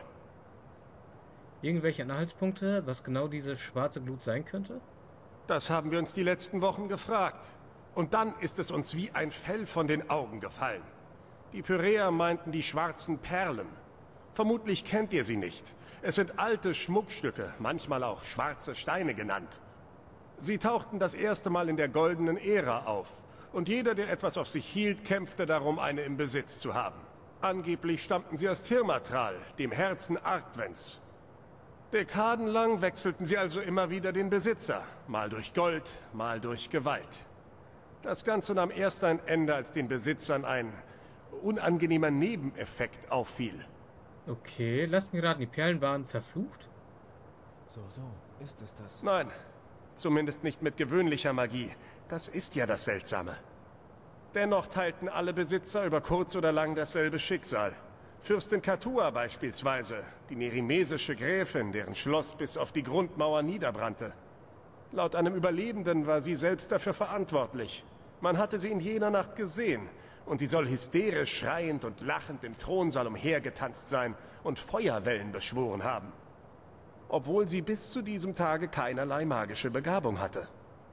Irgendwelche Anhaltspunkte, was genau diese schwarze Glut sein könnte? Das haben wir uns die letzten Wochen gefragt. Und dann ist es uns wie ein Fell von den Augen gefallen. Die Pyräer meinten die schwarzen Perlen. Vermutlich kennt ihr sie nicht. Es sind alte Schmuckstücke, manchmal auch schwarze Steine genannt. Sie tauchten das erste Mal in der goldenen Ära auf. Und jeder, der etwas auf sich hielt, kämpfte darum, eine im Besitz zu haben. Angeblich stammten sie aus Tirmatral, dem Herzen Argwens. Dekadenlang wechselten sie also immer wieder den Besitzer. Mal durch Gold, mal durch Gewalt. Das Ganze nahm erst ein Ende, als den Besitzern ein unangenehmer Nebeneffekt auffiel. Okay, lasst mich raten, die Perlen waren verflucht? So, ist es das? Nein, zumindest nicht mit gewöhnlicher Magie. Das ist ja das Seltsame. Dennoch teilten alle Besitzer über kurz oder lang dasselbe Schicksal. Fürstin Katua beispielsweise, die nerimesische Gräfin, deren Schloss bis auf die Grundmauer niederbrannte. Laut einem Überlebenden war sie selbst dafür verantwortlich. Man hatte sie in jener Nacht gesehen. Und sie soll hysterisch schreiend und lachend im Thronsaal umhergetanzt sein und Feuerwellen beschworen haben. Obwohl sie bis zu diesem Tage keinerlei magische Begabung hatte.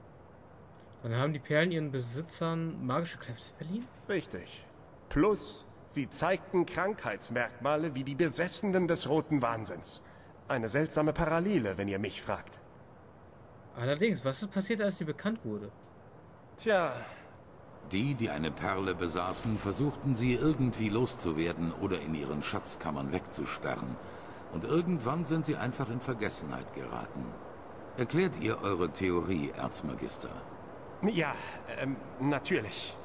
Dann haben die Perlen ihren Besitzern magische Kräfte verliehen? Richtig. Plus, sie zeigten Krankheitsmerkmale wie die Besessenen des roten Wahnsinns. Eine seltsame Parallele, wenn ihr mich fragt. Allerdings, was ist passiert, als sie bekannt wurde? Tja... Die eine Perle besaßen, versuchten sie irgendwie loszuwerden oder in ihren Schatzkammern wegzusperren. Und irgendwann sind sie einfach in Vergessenheit geraten. Erklärt ihr eure Theorie, Erzmagister? Ja, natürlich.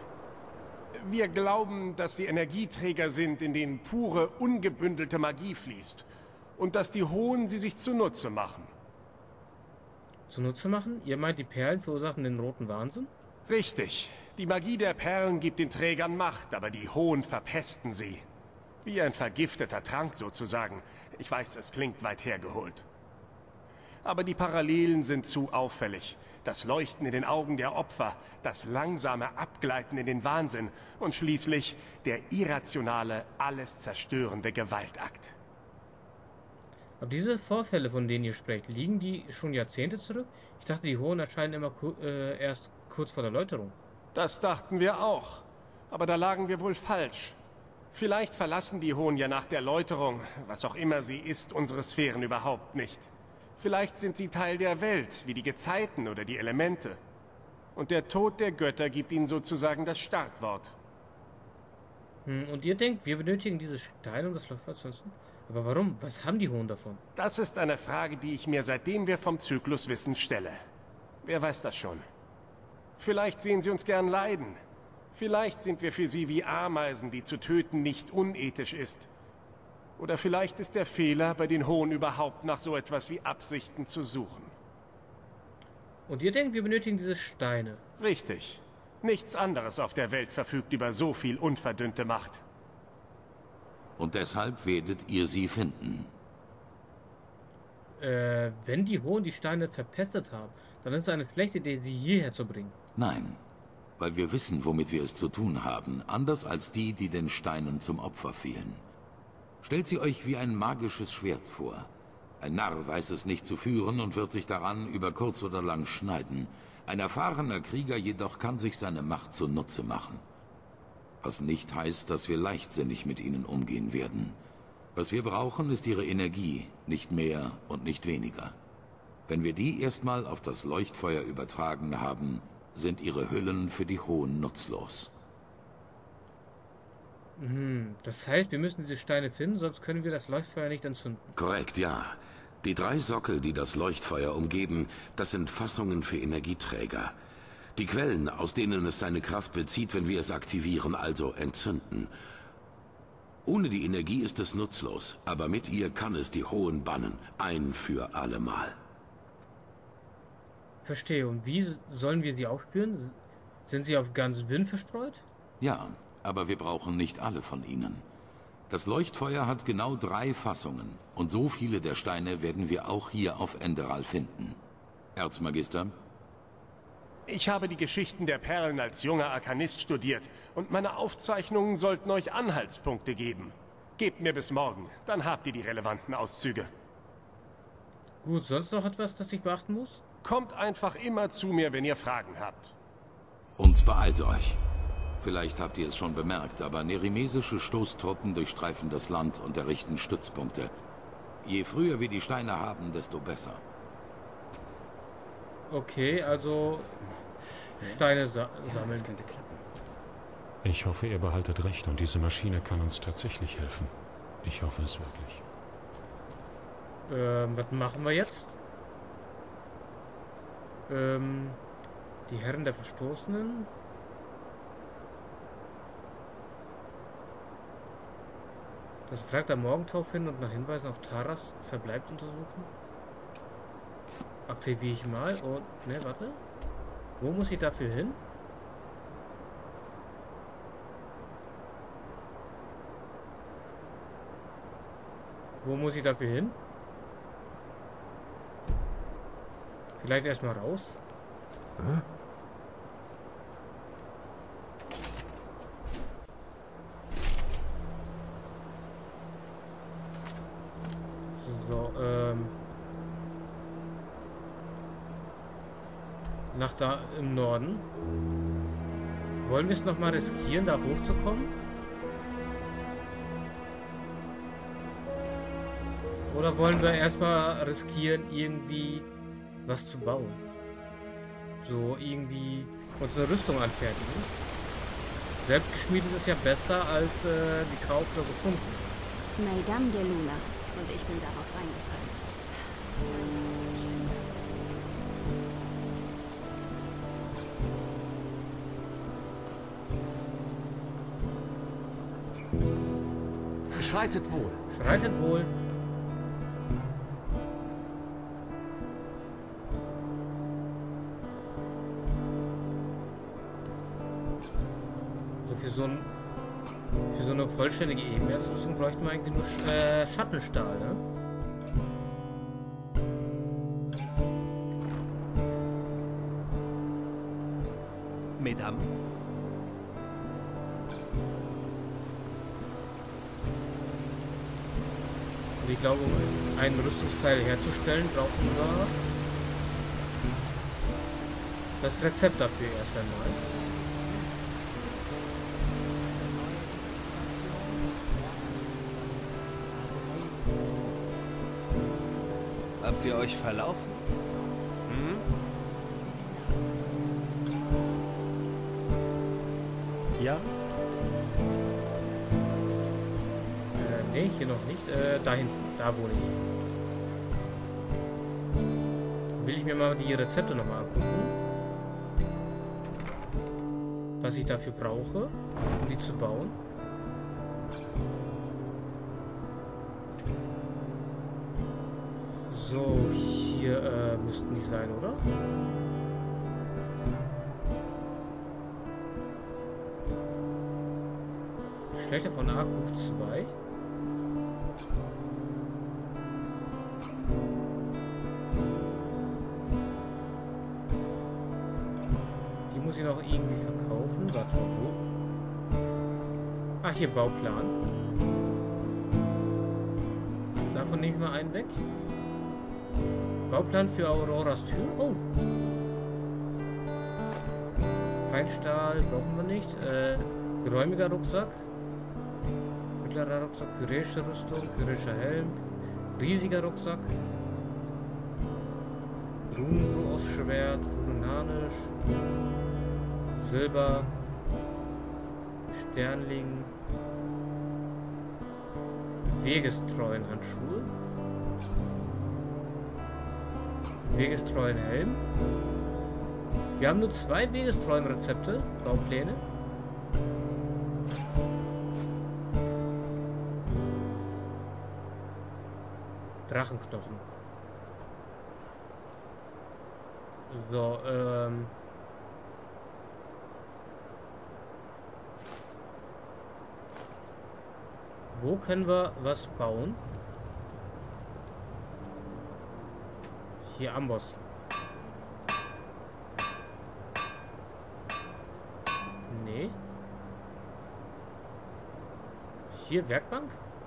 Wir glauben, dass sie Energieträger sind, in denen pure, ungebündelte Magie fließt. Und dass die Hohen sie sich zunutze machen. Zunutze machen? Ihr meint, die Perlen verursachen den roten Wahnsinn? Richtig. Die Magie der Perlen gibt den Trägern Macht, aber die Hohen verpesten sie. Wie ein vergifteter Trank sozusagen. Ich weiß, es klingt weit hergeholt. Aber die Parallelen sind zu auffällig. Das Leuchten in den Augen der Opfer, das langsame Abgleiten in den Wahnsinn und schließlich der irrationale, alles zerstörende Gewaltakt. Aber diese Vorfälle, von denen ihr sprecht, liegen die schon Jahrzehnte zurück? Ich dachte, die Hohen erscheinen immer erst kurz vor der Läuterung. Das dachten wir auch. Aber da lagen wir wohl falsch. Vielleicht verlassen die Hohen ja nach der Läuterung, was auch immer sie ist, unsere Sphären überhaupt nicht. Vielleicht sind sie Teil der Welt, wie die Gezeiten oder die Elemente. Und der Tod der Götter gibt ihnen sozusagen das Startwort. Und ihr denkt, wir benötigen diese Steine, um das Leuchtfeuer zu nutzen? Aber warum? Was haben die Hohen davon? Das ist eine Frage, die ich mir seitdem wir vom Zyklus wissen stelle. Wer weiß das schon? Vielleicht sehen sie uns gern leiden. Vielleicht sind wir für sie wie Ameisen, die zu töten nicht unethisch ist. Oder vielleicht ist der Fehler, bei den Hohen überhaupt nach so etwas wie Absichten zu suchen. Und ihr denkt, wir benötigen diese Steine? Richtig. Nichts anderes auf der Welt verfügt über so viel unverdünnte Macht. Und deshalb werdet ihr sie finden. Wenn die Hohen die Steine verpestet haben, dann ist es eine schlechte Idee, sie hierher zu bringen. Nein, weil wir wissen, womit wir es zu tun haben, anders als die, die den Steinen zum Opfer fielen. Stellt sie euch wie ein magisches Schwert vor. Ein Narr weiß es nicht zu führen und wird sich daran über kurz oder lang schneiden. Ein erfahrener Krieger jedoch kann sich seine Macht zunutze machen. Was nicht heißt, dass wir leichtsinnig mit ihnen umgehen werden. Was wir brauchen, ist ihre Energie, nicht mehr und nicht weniger. Wenn wir die erstmal auf das Leuchtfeuer übertragen haben, sind ihre Hüllen für die Hohen nutzlos. Das heißt, wir müssen diese Steine finden, sonst können wir das Leuchtfeuer nicht entzünden. Korrekt, ja. Die 3 Sockel, die das Leuchtfeuer umgeben, das sind Fassungen für Energieträger. Die Quellen, aus denen es seine Kraft bezieht, wenn wir es aktivieren, also entzünden. Ohne die Energie ist es nutzlos, aber mit ihr kann es die Hohen bannen, ein für allemal. Verstehe. Und wie sollen wir sie aufspüren? Sind sie auf ganz Wien verstreut? Ja, aber wir brauchen nicht alle von ihnen. Das Leuchtfeuer hat genau 3 Fassungen, und so viele der Steine werden wir auch hier auf Enderal finden. Erzmagister? Ich habe die Geschichten der Perlen als junger Arkanist studiert, und meine Aufzeichnungen sollten euch Anhaltspunkte geben. Gebt mir bis morgen, dann habt ihr die relevanten Auszüge. Gut, sonst noch etwas, das ich beachten muss? Kommt einfach immer zu mir, wenn ihr Fragen habt. Und beeilt euch. Vielleicht habt ihr es schon bemerkt, aber nerimesische Stoßtruppen durchstreifen das Land und errichten Stützpunkte. Je früher wir die Steine haben, desto besser. Okay, also Steine sammeln. Ich hoffe, ihr behaltet recht und diese Maschine kann uns tatsächlich helfen. Ich hoffe es wirklich. Was machen wir jetzt? Die Herren der Verstoßenen. Das Fragt am Morgentau finden und nach Hinweisen auf Taras Verbleib untersuchen. Aktiviere ich mal und... Ne, warte. Wo muss ich dafür hin? Wo muss ich dafür hin? Vielleicht erstmal raus. Hä? So, nach da im Norden. Wollen wir es nochmal riskieren, da hochzukommen? Oder wollen wir erstmal riskieren, irgendwie was zu bauen? So irgendwie unsere Rüstung anfertigen. Selbstgeschmiedet ist ja besser als gekauft oder gefunden. Madame de Luna. Und ich bin darauf reingefallen. Schreitet wohl. Schreitet wohl. Für so eine vollständige Ebenerzrüstung bräuchten wir eigentlich nur Schattenstahl, ne? Mesdames. Und ich glaube, um ein Rüstungsteil herzustellen, brauchen wir das Rezept dafür erst einmal. Habt ihr euch verlaufen? Hm? Ja? Nee, hier noch nicht. Da hinten, da wohne ich. Will ich mir mal die Rezepte nochmal angucken. Was ich dafür brauche, um die zu bauen. So, hier müssten die sein, oder? Schlechter von Artbuch 2. Die muss ich noch irgendwie verkaufen. Warte mal, wo? Ah, hier Bauplan. Davon nehme ich mal einen weg. Bauplan für Auroras Tür. Oh. Feinstahl brauchen wir nicht. Geräumiger Rucksack. Mittlerer Rucksack. Kyrillische Rüstung. Kyrillischer Helm. Riesiger Rucksack. Runenschwert. Runenharnisch. Silber. Sternling. Wegestreuen Handschuhe. Wegestreuen Helm. Wir haben nur 2 wegestreuen Rezepte, Baupläne. Drachenknochen. So, wo können wir was bauen? Hier Amboss. Nee. Hier Werkbank?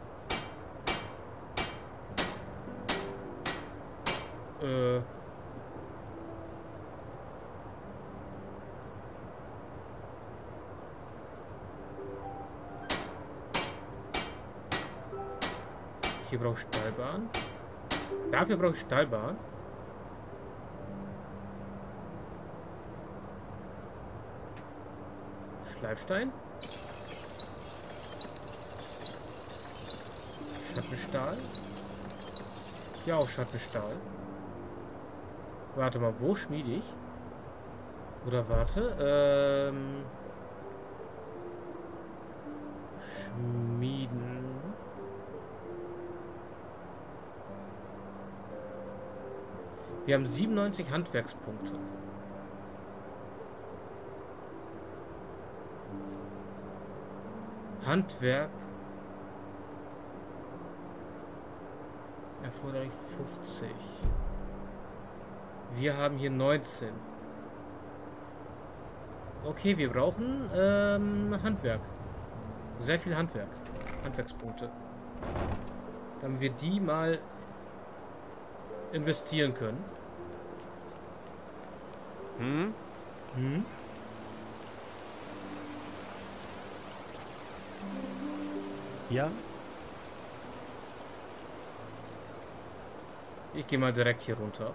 Hier brauche ich Stahlbahn. Dafür brauche ich Stahlbahn. Schleifstein. Schattenstahl. Ja, auch Schattenstahl. Warte mal, wo schmiede ich? Oder warte, schmieden. Wir haben 97 Handwerkspunkte. Handwerk. Erforderlich 50. Wir haben hier 19. Okay, wir brauchen Handwerk. Sehr viel Handwerk. Handwerkspunkte. Damit wir die mal investieren können. Hm? Hm? Ja? Ich gehe mal direkt hier runter.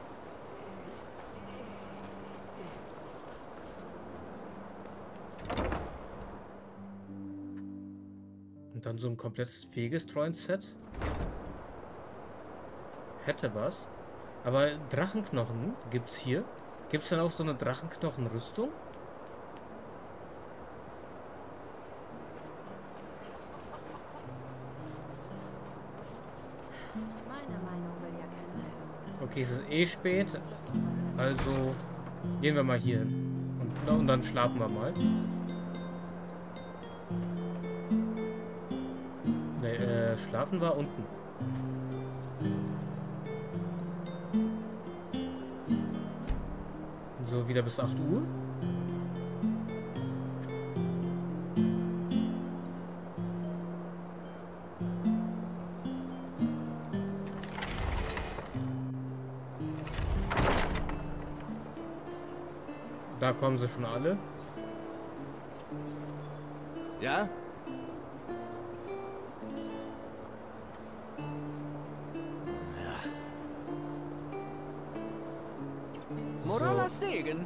Und dann so ein komplettes Wegestreuen-Set. Hätte was. Aber Drachenknochen gibt's hier. Gibt's dann auch so eine Drachenknochenrüstung? Okay, es ist eh spät. Also gehen wir mal hier hin. Und dann schlafen wir mal. schlafen war unten. So, wieder bis 8 Uhr. Da kommen sie schon alle. Ja? Moralas Segen.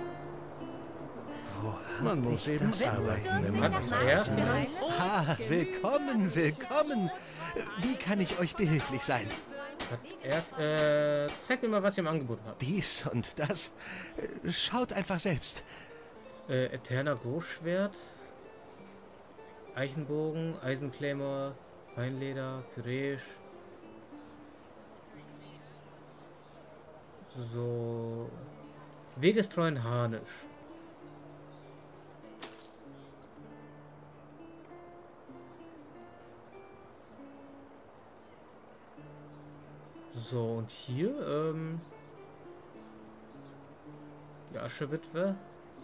Wo Man muss eben arbeiten. Willkommen, willkommen. Wie kann ich euch behilflich sein? Zeig mir mal, was ihr im Angebot habt. Dies und das. Schaut einfach selbst. Eterner Großschwert. Eichenbogen, Eisenklemmer, Beinleder, Pyresch. So. Wegestreuen Harnisch. So, und hier, die Aschewitwe.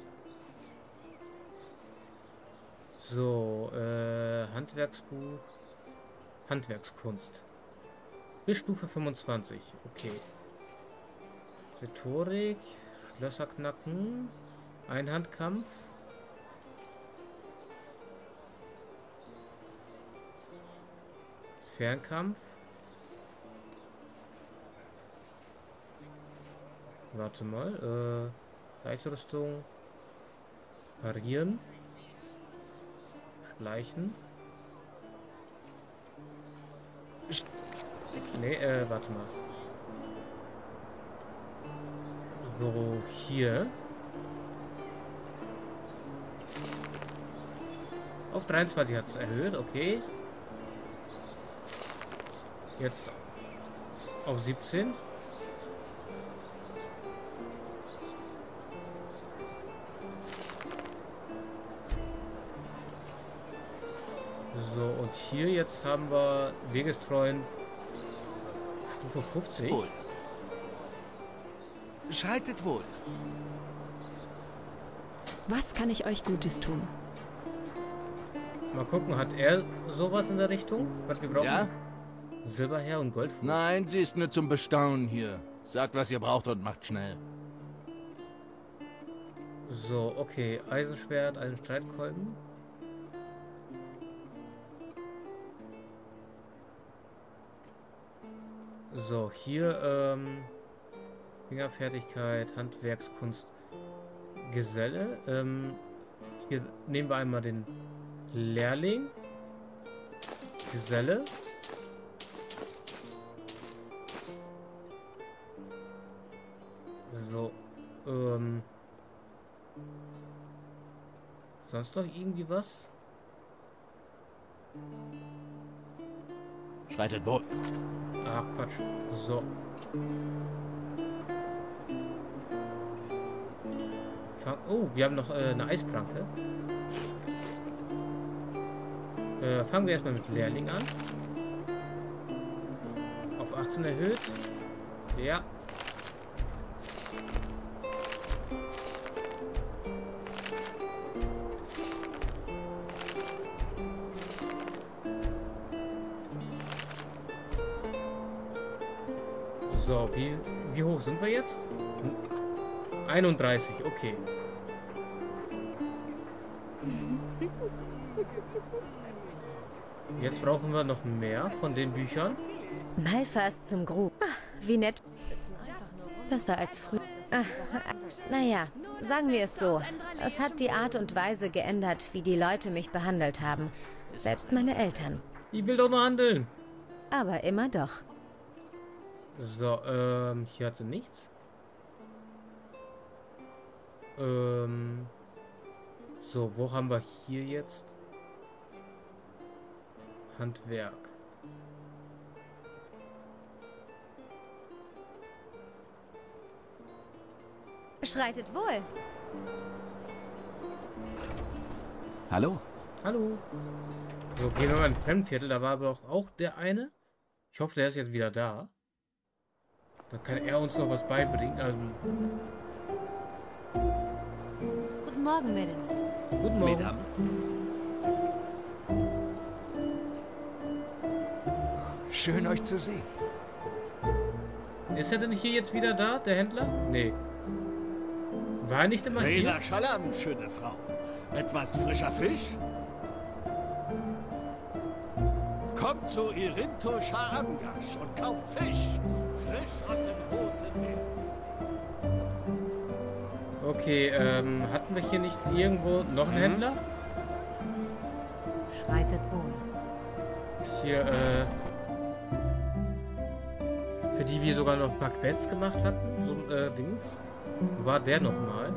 So, Handwerksbuch. Handwerkskunst. Bis Stufe 25. Okay. Rhetorik. Schlösser knacken. Einhandkampf. Fernkampf. Warte mal. Leichtrüstung. Parieren. Schleichen. Nee, warte mal. So, hier. Auf 23 hat es erhöht, okay. Jetzt auf 17. So, und hier jetzt haben wir Wegestreuen Stufe 50. Wohl. Schreitet wohl. Was kann ich euch Gutes tun? Mal gucken, hat er sowas in der Richtung? Was wir brauchen? Ja? Silberherr und Goldfuß. Nein, sie ist nur zum Bestaunen hier. Sagt, was ihr braucht und macht schnell. So, okay. Eisenschwert, Eisenstreitkolben. So, hier, Fingerfertigkeit, Handwerkskunst, Geselle. Hier nehmen wir einmal den Lehrling. Geselle. So, sonst noch irgendwie was? Schreitet wohl. Ach, Quatsch. So. Oh, wir haben noch eine Eisplanke. Fangen wir erstmal mit Lehrling an. Auf 18 erhöht. Ja. So, wie hoch sind wir jetzt? 31, okay. Jetzt brauchen wir noch mehr von den Büchern. Malfast zum Grub. Wie nett. Besser als früher. Naja, sagen wir es so. Es hat die Art und Weise geändert, wie die Leute mich behandelt haben. Selbst meine Eltern. Ich will doch nur handeln. Aber immer doch. So, hier hat sie nichts. So, wo haben wir hier jetzt? Handwerk. Schreitet wohl. Hallo? Hallo. So, gehen wir mal in ein Fremdviertel. Da war aber doch auch der eine. Ich hoffe, der ist jetzt wieder da. Dann kann er uns noch was beibringen. Guten Morgen, Madame. Guten Morgen. Madame. Schön, euch zu sehen. Ist er denn hier jetzt wieder da, der Händler? Nee. War er nicht immer hier? Rena Schalam, schöne Frau. Etwas frischer Fisch? Kommt zu Irinto Sharamgash und kauft Fisch. Frisch aus dem Roten Meer. Okay, hatten wir hier nicht irgendwo noch einen Händler? Schreitet wohl. Hier, für die wir sogar noch ein paar Quests gemacht hatten. So ein Dings. Wo war der nochmal?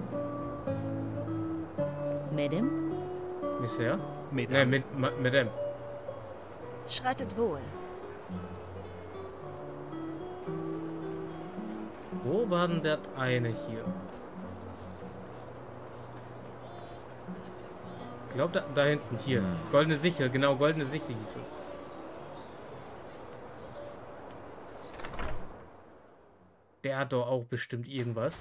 Madame? Monsieur? Madame. Ne, Madame. Schreitet wohl. Wo war denn der eine hier? Ich glaube, da hinten, hier. Goldene Sichel, genau, goldene Sichel hieß es. Der hat doch auch bestimmt irgendwas.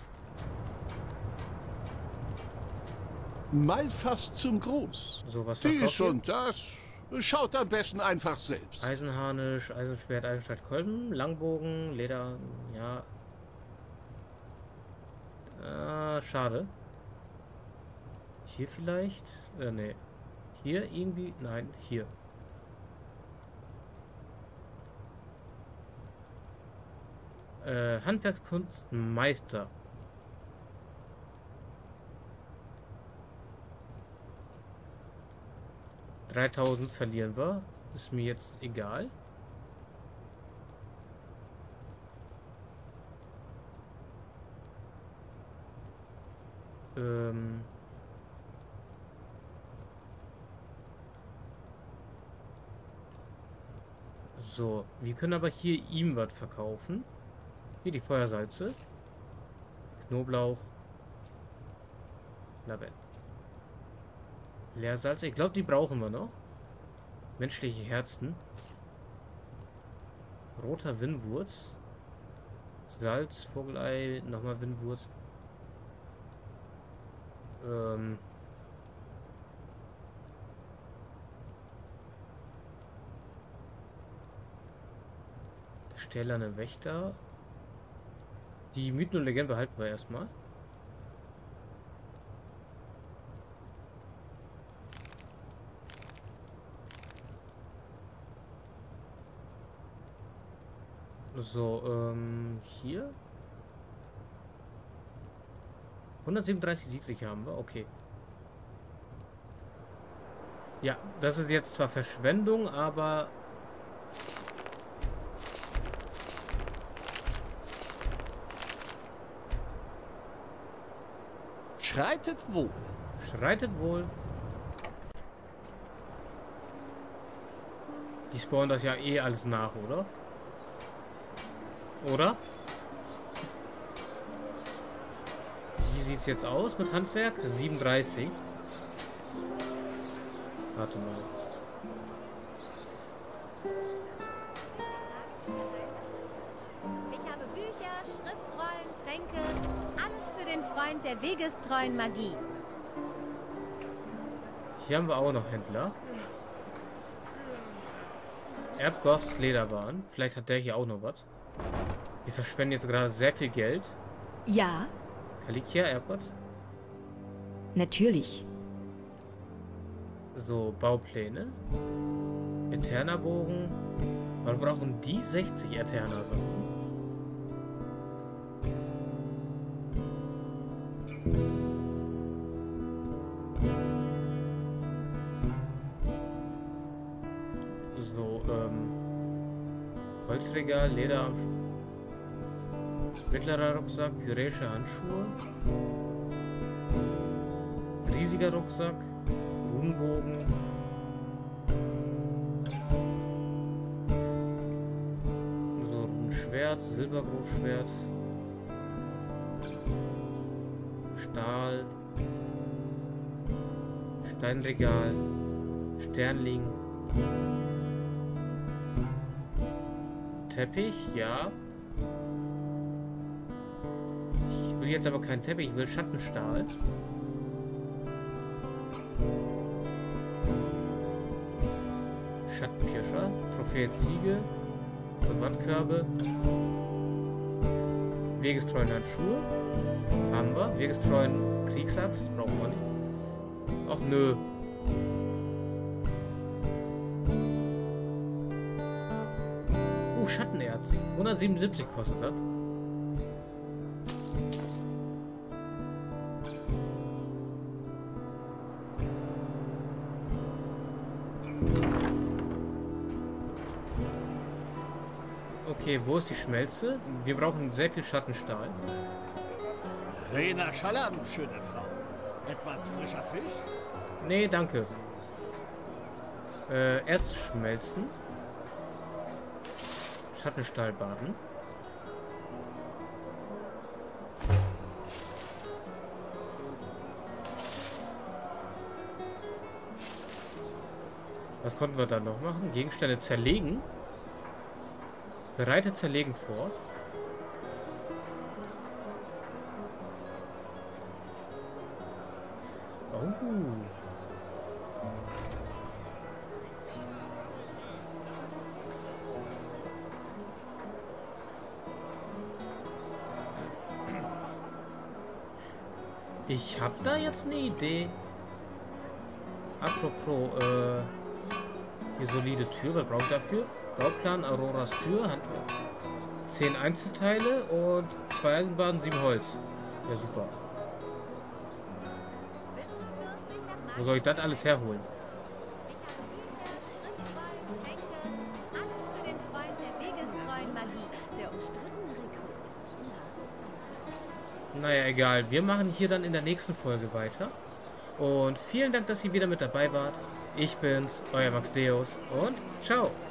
Mal fast zum Gruß. So, was Dies verkauft ihr? und das. Schaut am besten einfach selbst. Eisenharnisch, Eisenschwert, Eisenstahlkolben, Langbogen, Leder, ja. Schade. Hier vielleicht? Nee. Hier irgendwie? Nein, hier. Handwerkskunstmeister. $3000 verlieren wir. Ist mir jetzt egal. So, wir können aber hier ihm was verkaufen. Hier die Feuersalze. Knoblauch. Lavendel. Leersalze. Ich glaube, die brauchen wir noch. Menschliche Herzen. Roter Winnwurz. Salz, Vogelei, nochmal Winnwurz. Der stählerne Wächter. Die Mythen und Legenden behalten wir erstmal. So, hier. 137 Dietrich haben wir, okay. Ja, das ist jetzt zwar Verschwendung, aber... Schreitet wohl. Schreitet wohl. Die spawnen das ja eh alles nach, oder? Oder? Wie sieht es jetzt aus mit Handwerk? 37. Warte mal. Ich habe Bücher, Schriftrollen, Tränke, alles für den Freund der wegestreuen Magie. Hier haben wir auch noch Händler. Erbgoffs Lederwaren. Vielleicht hat der hier auch noch was. Wir verschwenden jetzt gerade sehr viel Geld. Ja, Kalikia, Erbgott. natürlich. So, Baupläne. Eterna-Bogen. Warum brauchen die 60 Eterna-Sachen? So, Holzregal, Leder am mittlerer Rucksack, pyräische Handschuhe. Riesiger Rucksack, Runenbogen. So, ein Schwert, Silbergroßschwert. Stahl. Steinregal. Stern liegen. Teppich, ja. Ich will jetzt aber keinen Teppich, ich will Schattenstahl. Schattenpirscher, Trophäe Ziege, Wandkörbe, wegestreuen Handschuhe, haben wir, wegestreuen Kriegsaxt, brauchen wir nicht. Ach nö. Schattenerz, 177 kostet das. Okay, wo ist die Schmelze? Wir brauchen sehr viel Schattenstahl. Rena Schalam, schöne Frau. Etwas frischer Fisch? Nee, danke. Erz schmelzen. Schattenstahl baden. Was konnten wir da noch machen? Gegenstände zerlegen. Bereite Zerlegen vor. Oh. Ich hab da jetzt eine Idee. Apropos, die solide Tür, was braucht dafür? Bauplan, Auroras Tür, Handwerk. 10 Einzelteile und 2 Eisenbahnen, 7 Holz. Ja, super. Wo soll ich das alles herholen? Naja, egal. Wir machen hier dann in der nächsten Folge weiter. Und vielen Dank, dass ihr wieder mit dabei wart. Ich bin's, euer Max Deus und ciao.